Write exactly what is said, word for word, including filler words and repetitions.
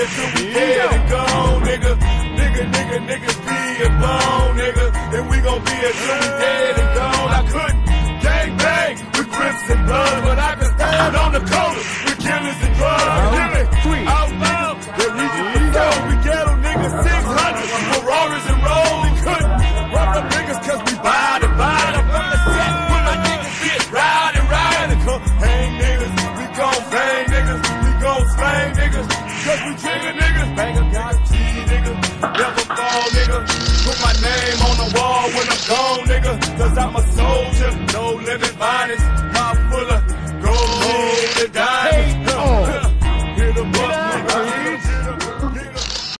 till we dead and gone, nigga. Nigga, nigga, niggas be and bone, nigga. And we gon' be here till we dead and gone. I couldn't gang bang with Crips and Bloods, but I can stand on the corner with killers and drugs. Hear me? Out loud, they reach the floor. We ghetto niggas six hundred, Ferraris and rolls. We couldn't rough them niggas cause we buy and buy. I'm from the set when my niggas get ride and ride and come hang niggas. We gon' bang niggas, we gon' slang niggas. Cause we trigger niggas, bang a got cheese nigga. Never fall nigga. Put my name on the wall when I'm gone nigga. Cause I'm a soldier.